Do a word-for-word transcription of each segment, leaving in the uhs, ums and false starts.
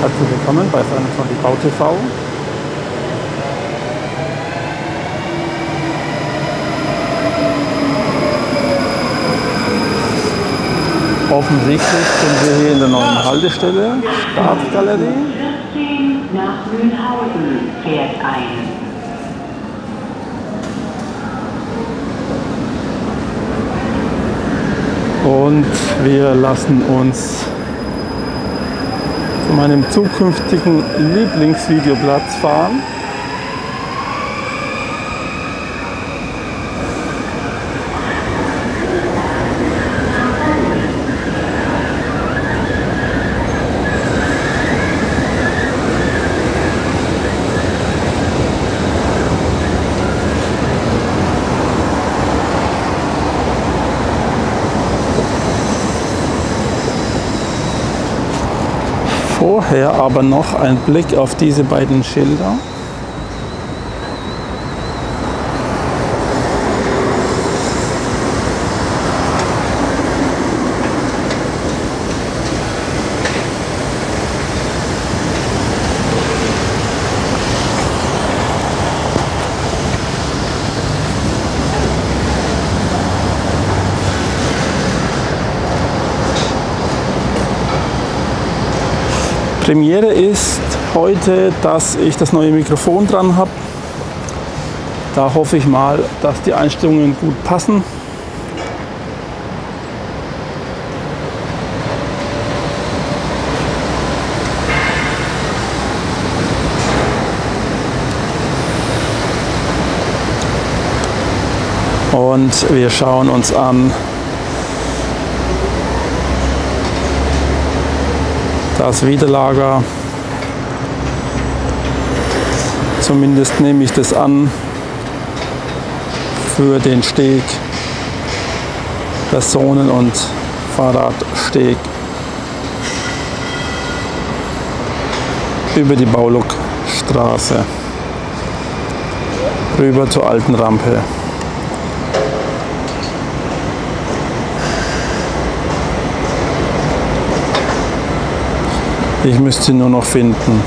Herzlich willkommen bei siebenundzwanzig Bau T V. Offensichtlich sind wir hier in der neuen Haltestelle, Staatsgalerie. Nach Mühlhausen fährt ein. Und wir lassen uns zu meinem zukünftigen Lieblingsvideoplatz fahren. Vorher aber noch ein Blick auf diese beiden Schilder. Premiere ist heute, dass ich das neue Mikrofon dran habe. Da hoffe ich mal, dass die Einstellungen gut passen. Und wir schauen uns an, das Widerlager, zumindest nehme ich das an, für den Steg, Personen- und Fahrradsteg über die Bauluckstraße rüber zur alten Rampe. Ich müsste sie nur noch finden.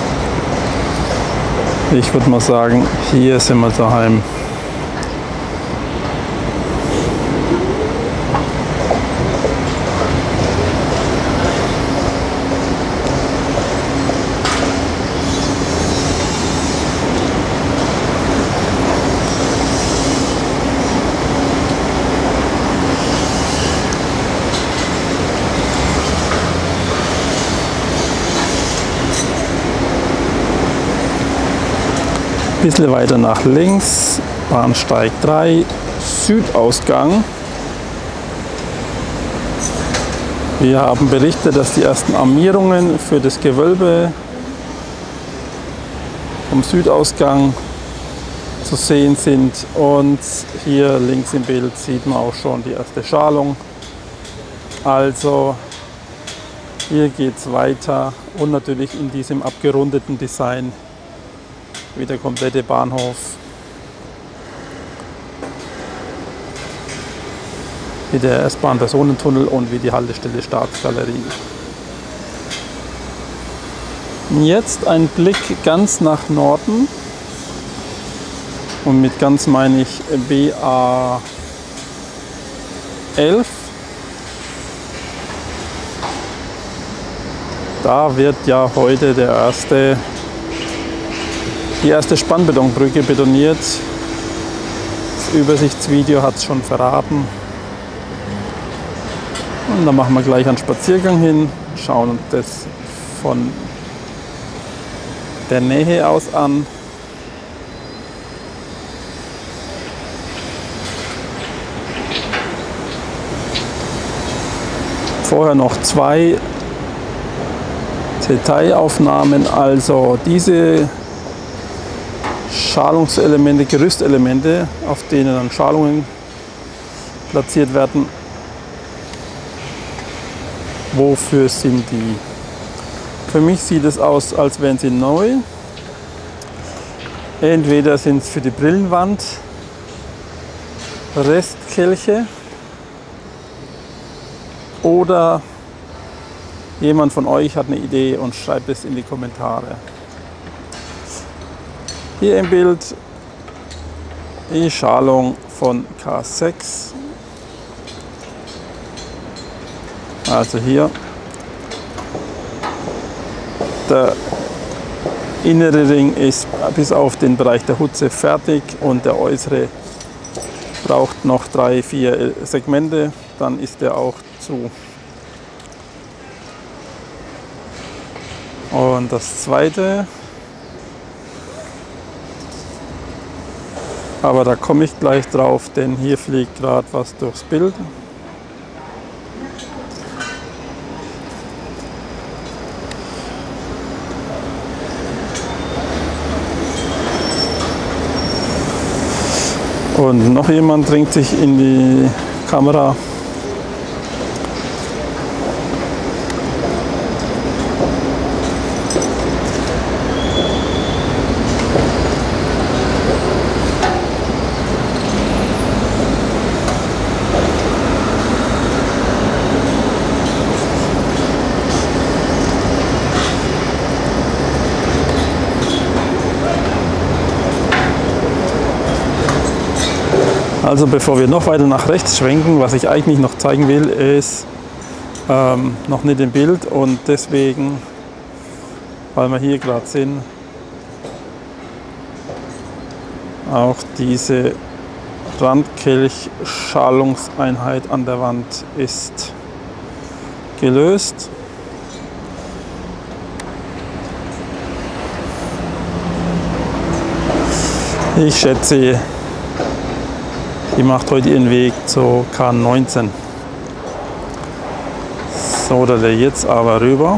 Ich würde mal sagen, hier sind wir daheim. Ein bisschen weiter nach links, Bahnsteig drei, Südausgang. Wir haben berichtet, dass die ersten Armierungen für das Gewölbe vom Südausgang zu sehen sind. Und hier links im Bild sieht man auch schon die erste Schalung. Also hier geht es weiter und natürlich in diesem abgerundeten Design wie der komplette Bahnhof, wie der S-Bahn-Personentunnel und wie die Haltestelle Staatsgalerie. Jetzt ein Blick ganz nach Norden, und mit ganz meine ich B A elf. Da wird ja heute der erste Die erste Spannbetonbrücke betoniert. Das Übersichtsvideo hat es schon verraten. Und dann machen wir gleich einen Spaziergang hin, schauen uns das von der Nähe aus an. Vorher noch zwei Detailaufnahmen, also diese Schalungselemente, Gerüstelemente, auf denen dann Schalungen platziert werden. Wofür sind die? Für mich sieht es aus, als wären sie neu. Entweder sind es für die Brillenwand, Restkelche, oder jemand von euch hat eine Idee und schreibt es in die Kommentare. Hier im Bild die Schalung von K sechs. Also hier der innere Ring ist bis auf den Bereich der Hutze fertig und der äußere braucht noch drei, vier Segmente, dann ist er auch zu. Und das zweite, aber da komme ich gleich drauf, denn hier fliegt gerade was durchs Bild. Und noch jemand dringt sich in die Kamera. Also bevor wir noch weiter nach rechts schwenken, was ich eigentlich noch zeigen will, ist ähm, noch nicht im Bild und deswegen, weil wir hier gerade sind, auch diese Randkelchschalungseinheit an der Wand ist gelöst. Ich schätze, die macht heute ihren Weg zur K neunzehn. So, da der jetzt aber rüber.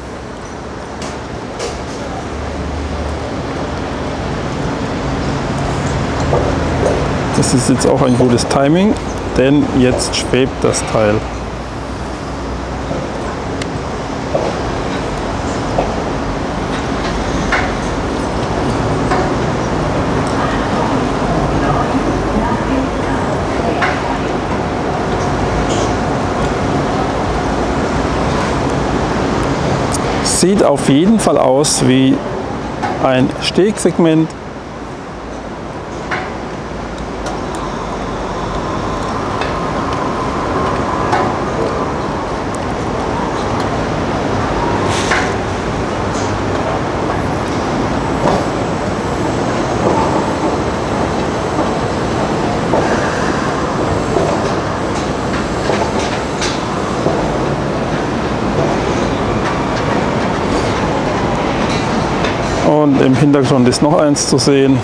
Das ist jetzt auch ein gutes Timing, denn jetzt schwebt das Teil. Sieht auf jeden Fall aus wie ein Stegsegment. Und im Hintergrund ist noch eins zu sehen.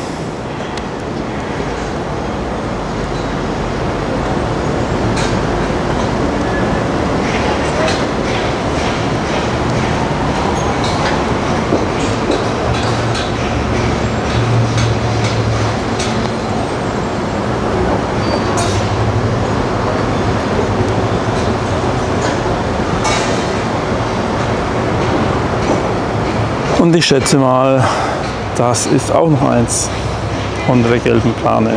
Und ich schätze mal, das ist auch noch eins von der gelben Plane.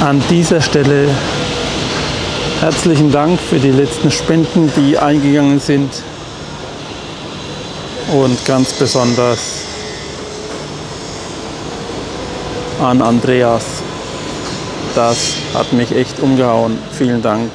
An dieser Stelle herzlichen Dank für die letzten Spenden, die eingegangen sind. Und ganz besonders an Andreas. Das hat mich echt umgehauen. Vielen Dank.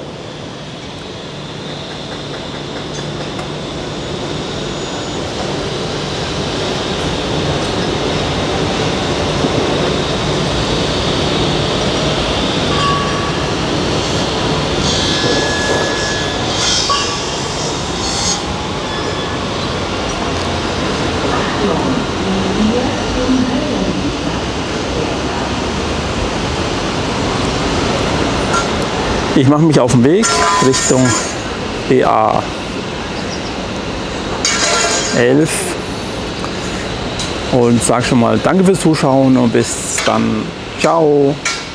Ich mache mich auf den Weg Richtung B A elf und sage schon mal danke fürs Zuschauen und bis dann. Ciao.